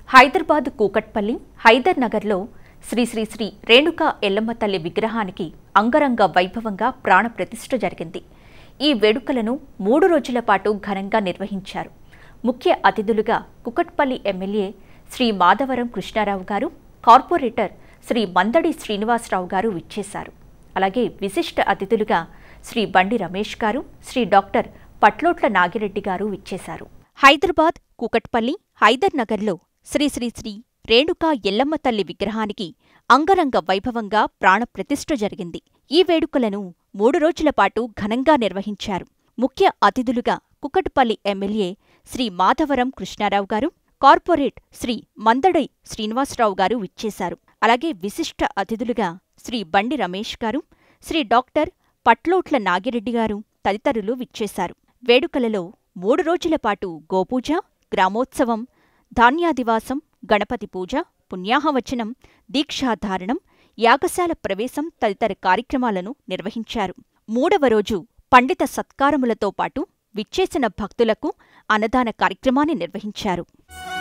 హైదరాబాద్ కూకట్పల్లి హైదర్ నగర్లో శ్రీ శ్రీ శ్రీ రేణుకా ఎల్లమ్మ తల్లి విగ్రహానికి అంగరంగ వైభవంగా ప్రాణప్రతిష్ఠ జరిగింది. ఈ వేడుకలను 3 రోజుల పాటు ఘనంగా నిర్వహించారు. ముఖ్య అతిథులుగా కూకట్పల్లి ఎమ్మెల్యే శ్రీ మాధవరం కృష్ణారావు గారు, కార్పొరేటర్ శ్రీ మందడి శ్రీనివాసరావు గారు విచ్చేశారు. అలాగే విశిష్ట అతిథులుగా శ్రీ బండి రమేష్ గారు, శ్రీ డాక్టర్ పట్లోట్ల నాగిరెడ్డి గారు విచ్చేశారు. హైదరాబాద్ కూకట్పల్లి హైదర్ నగర్లో శ్రీ శ్రీ శ్రీ రేణుకా ఎల్లమ్మ తల్లి విగ్రహానికి అంగరంగ వైభవంగా ప్రాణప్రతిష్ఠ జరిగింది. ఈ వేడుకలను 3 రోజుల పాటు ఘనంగా నిర్వహించారు. ముఖ్య అతిథులుగా కూకట్పల్లి ఎమ్మెల్యే శ్రీ మాధవరం కృష్ణారావు గారు, కార్పొరేట్ శ్రీ మందడి శ్రీనివాసరావు గారు విచ్చేశారు. అలాగే విశిష్ట అతిథులుగా శ్రీ బండి రమేష్ గారు, శ్రీ డాక్టర్ పట్లోట్ల నాగిరెడ్డి గారు తదితరులు విచ్చేశారు. వేడుకలలో 3 రోజుల పాటు గోపూజ, గ్రామోత్సవం, ధాన్యాదివాసం, గణపతి పూజ, పుణ్యాహవచనం, దీక్షాధారణం, యాగశాల ప్రవేశం తదితర కార్యక్రమాలను నిర్వహించారు. 3వ రోజు పండిత సత్కారములతో పాటు విచ్చేసిన భక్తులకు అన్నదాన కార్యక్రమాన్ని నిర్వహించారు.